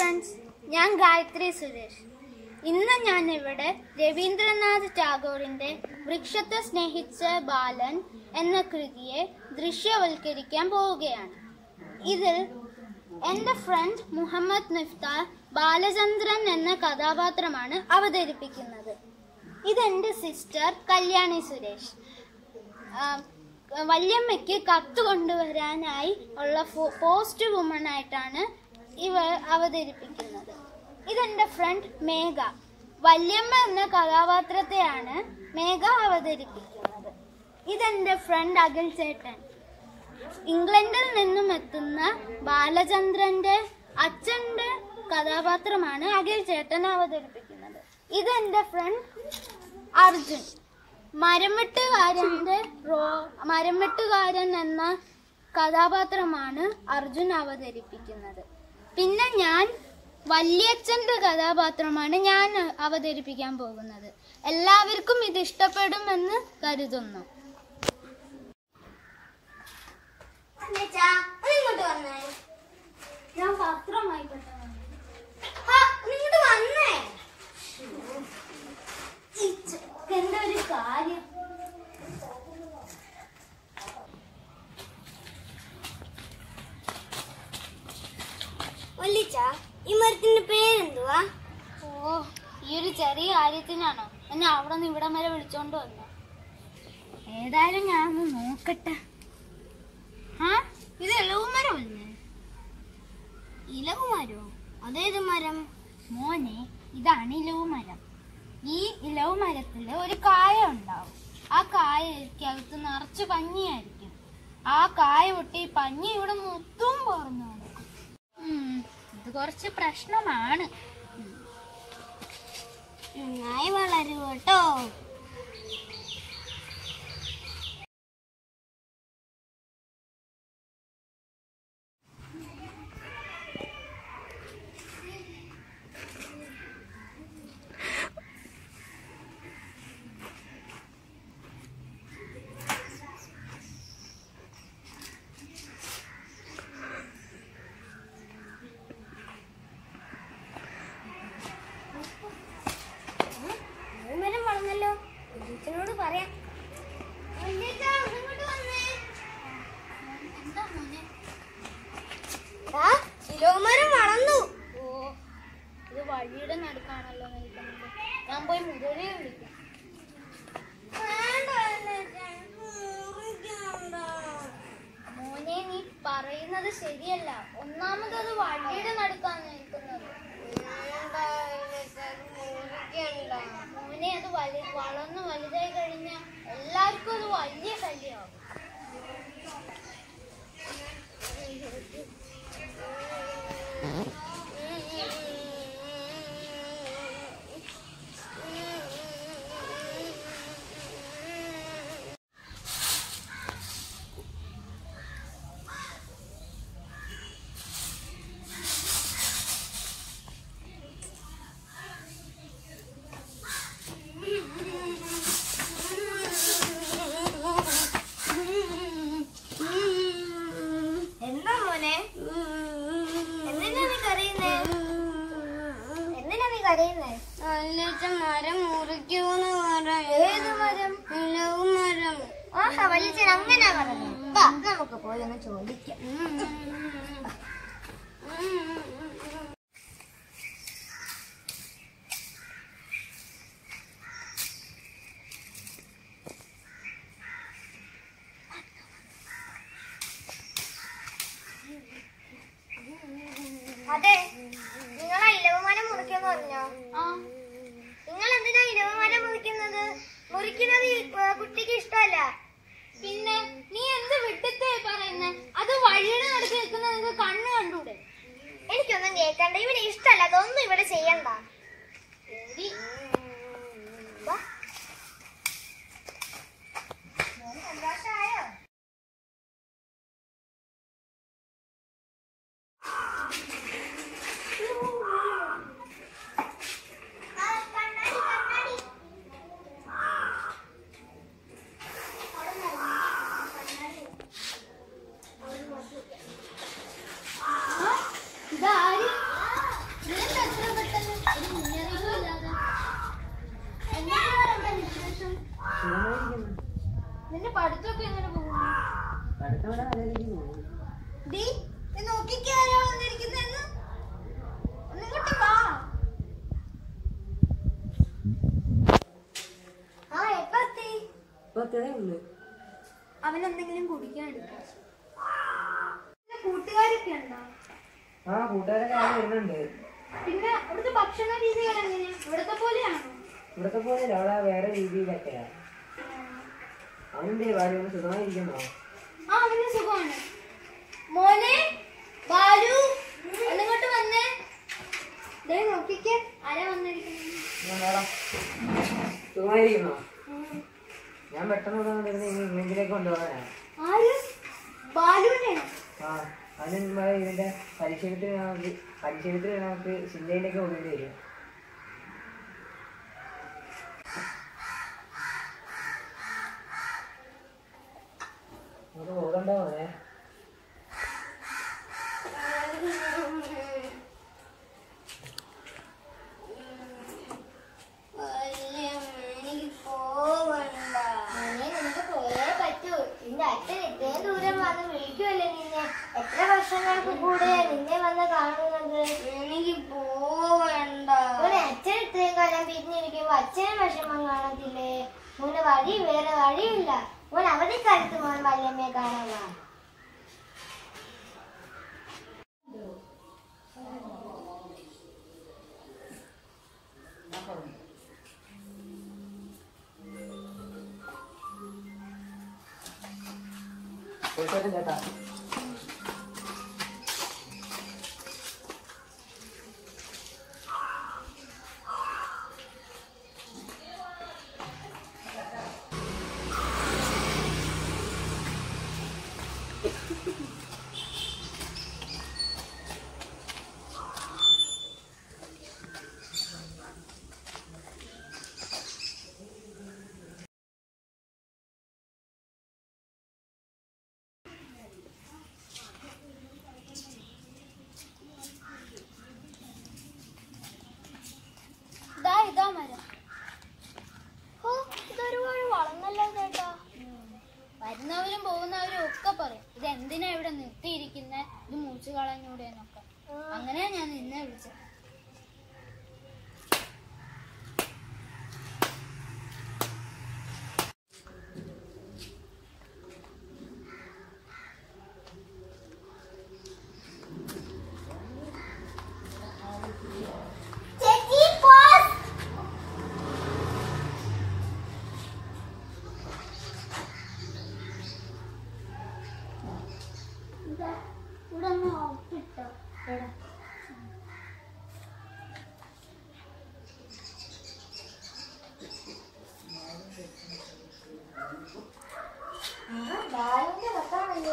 Friends, ഞാൻ ഗായത്രി സുരേഷ്. ഇന്ന് ഞാൻ ഇവിടെ രവീന്ദ്രനാഥ് ടാഗോറിന്റെ വൃക്ഷത്തെ സ്നേഹിച്ച ബാലൻ എന്ന കൃതിയെ ദൃശ്യവൽക്കരിക്കാൻ പോവുകയാണ്. ഇതിൽ എൻ്റെ ഫ്രണ്ട് മുഹമ്മദ് നിഫ്താർ ബാലചന്ദ്രൻ എന്ന കഥാപാത്രമാണ് അവതരിപ്പിക്കുന്നത്. ഇതെൻ്റെ സിസ്റ്റർ കല്യാണി സുരേഷ്. വല്യമ്മയ്ക്ക് കത്ത് കൊണ്ടുവരാനായി ഉള്ള പോസ്റ്റ് വുമണായിട്ടാണ് ഇവർ അവതരിപ്പിക്കുന്നത്. ഇതെന്റെ ഫ്രണ്ട് മേഘ. വല്യമ്മ എന്ന കഥാപാത്രത്തെയാണ് മേഘ അവതരിപ്പിക്കുന്നത്. ഇതെന്റെ ഫ്രണ്ട് അഖിൽ ചേട്ടൻ. ഇംഗ്ലണ്ടിൽ നിന്നും എത്തുന്ന ബാലചന്ദ്രന്റെ അച്ഛന്റെ കഥാപാത്രമാണ് അഖിൽ ചേട്ടൻ അവതരിപ്പിക്കുന്നത്. ഇതെന്റെ ഫ്രണ്ട് അർജുൻ. മരംവെട്ടുകാരൻ എന്ന കഥാപാത്രമാണ് അർജുൻ അവതരിപ്പിക്കുന്നത്. പിന്നെ ഞാൻ വല്യച്ഛന്റെ കഥാപാത്രമാണ് ഞാൻ അവതരിപ്പിക്കാൻ പോകുന്നത്. എല്ലാവർക്കും ഇത് ഇഷ്ടപ്പെടുമെന്ന് കരുതുന്നു. ഞാൻ പത്രമായി എന്താ ഒരു കാര്യം? ഈ മരത്തിന്റെ പേരെന്തുവാ? ഓ, ഈ ഒരു ചെറിയ കാര്യത്തിനാണോ എന്നെ അവിടെ നിന്ന് ഇവിടം വരെ വിളിച്ചോണ്ട് വന്നു? ഏതായാലും ഞാൻ ഒന്ന് നോക്കട്ടെ. ഇത് ഇലവുമരമല്ലേ? ഇലവുമരോ? അതേത് മരം? മോനെ, ഇതാണ് ഇലവുമരം. ഈ ഇലവുമരത്തില് ഒരു കായ ഉണ്ടാവും. ആ കായക്കകത്ത് നിറച്ച് പഞ്ഞിയായിരിക്കും. ആ കായ പൊട്ടി പഞ്ഞി ഇവിടെ മൊത്തം പറന്നു നടക്കും. ഇത് കുറച്ച് പ്രശ്നമാണ്. നന്നായി വളരൂ കേട്ടോ. ോട് പറയാം. ഇലവുമരം വളർന്നു. ഓ, ഇത് വഴിയുടെ നടുക്കാണല്ലോ നിൽക്കുന്നത്. ഞാൻ പോയി മുതലേ വിളിക്കാം. മോനെ, നീ പറയുന്നത് ശരിയല്ല. ഒന്നാമത് വഴിയുടെ നടുക്കാണ് നിൽക്കുന്നത്. മോനെ, അത് വളർന്ന് വലുതായി കഴിഞ്ഞാൽ എല്ലാവർക്കും അത് വലിയ ശല്യമാകും. മരം മുറിക്കൂന്ന് പറയാം. ഏത് മരം? ഇലവുമരം. ആഹാ, വലിച്ചൻ അങ്ങനെ പറഞ്ഞു. നമുക്ക് പോയി ഒന്ന് ചോദിക്കാം. അതെ, നിങ്ങളാ ഇലവുമരം മുറിക്കാന്ന് പറഞ്ഞോ? നിങ്ങൾ എന്തിനാ ഇലവുമരം മുറിക്കുന്നത്? കുട്ടിക്ക് ഇഷ്ടമല്ല. പിന്നെ നീ എന്ത് വിട്ടിട്ടേ പറയുന്നേ? അത് വഴിയുടെ നടുക്ക് നിൽക്കുന്ന നിങ്ങൾക്ക് കണ്ണ് കണ്ടൂടെ? എനിക്കൊന്നും കേൾക്കണ്ട. ഇവിടെ ഇഷ്ടമല്ല, അതൊന്നും ഇവിടെ ചെയ്യണ്ട. സന്തോഷമായോ? വിശേഷം? നിന്റെ പഠിത്തമൊക്കെ എങ്ങനെ പോകുന്നു? നോക്കിക്കാരാ വന്നിരിക്കുന്നെന്ന്. ഒന്നിങ്ങോട്ട് വാ. അവനെന്തെങ്കിലും കുടിക്കാൻ എടുക്കാം. കൂട്ടുകാരൊക്കെ ഉണ്ടോ? പിന്നെ ഇവിടുത്തെ ഭക്ഷണ രീതികൾ എങ്ങനെയാ? ഇവിടത്തെ പോലെയാണോ? ഇവിടത്തെ പോലെ അവിടെ വേറെ രീതിയിലൊക്കെയാ. അവന്റെ ഭാര്യ സുഖമായിരിക്കുന്നോ? ആ, അവന് സുഖമാണ്. മോനെ ബാലു, ഒന്നിങ്ങോട്ട് വന്നേ. നോക്കിക്കേ, ആരാ വന്നിരിക്കുന്നത്? സുഖമായിരിക്കുന്നോ? ഞാൻ പെട്ടെന്ന് ഇംഗ്ലണ്ടിലേക്ക് കൊണ്ടുപോകാനാ. ആര്? ബാലുവിനെ? ആ, അതിന് ഇതിന്റെ പരിശീലനത്തിന് നമുക്ക് ജില്ലയിലേക്ക് കൊണ്ടുപോയി വരും. നമുക്ക് പോകണ്ടോ? എത്ര വർഷങ്ങൾക്ക് കൂടെ നിന്നെ വന്ന് കാണുന്നത്? എനിക്ക് പോവണ്ട. അച്ഛൻ ഇത്രയും കാലം പിരിഞ്ഞിരിക്കുമ്പോ അച്ഛനും വിഷമം കാണത്തില്ലേ? മോന് വേറെ വഴിയില്ല. മോൻ അവധിക്കാലത്ത് മോൻ വല്യമ്മയെ കാണാനാ. ചേട്ടാ ഇതാ മരം. ഇതൊരുപാട് വളർന്നല്ലോ ചേട്ടാ. വരുന്നവരും പോകുന്നവരും ഒക്കെ പറയും ഇത് എന്തിനാ ഇവിടെ നിർത്തിയിരിക്കുന്നെ, ഇത് മുറിച്ചു കളഞ്ഞൂടെ എന്നൊക്കെ. അങ്ങനെയാ ഞാൻ നിന്നെ വിളിച്ചത്. ബാലിന്റെ കത്താണല്ലോ.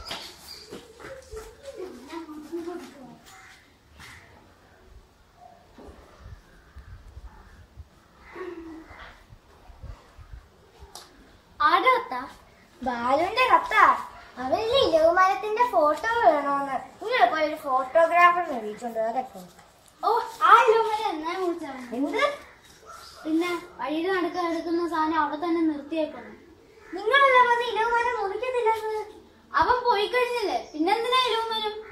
ആരുടെ കത്താ? ബാലുവിന്റെ കത്താ. അവരിൽ ഇലവുമരത്തിന്റെ ഫോട്ടോ വേണോന്ന്. നിങ്ങൾ പോയി ഒരു ഫോട്ടോഗ്രാഫറിനെ വിളിച്ചോണ്ട് അതൊക്കെ. ഓ, ആ ഇലവുമരം എന്നാ വിളിച്ചാണ്? എന്ത്? പിന്നെ വഴിയിൽ എടുക്കുന്ന സാധനം അവിടെ തന്നെ നിർത്തിയേക്കണം. നിങ്ങളെല്ലാം വന്ന് ഇലവുമരം മുറിക്കത്തില്ലെന്ന്. അവൻ പോയി കഴിഞ്ഞില്ലേ, പിന്നെന്തിനാ ഇലവുമരം?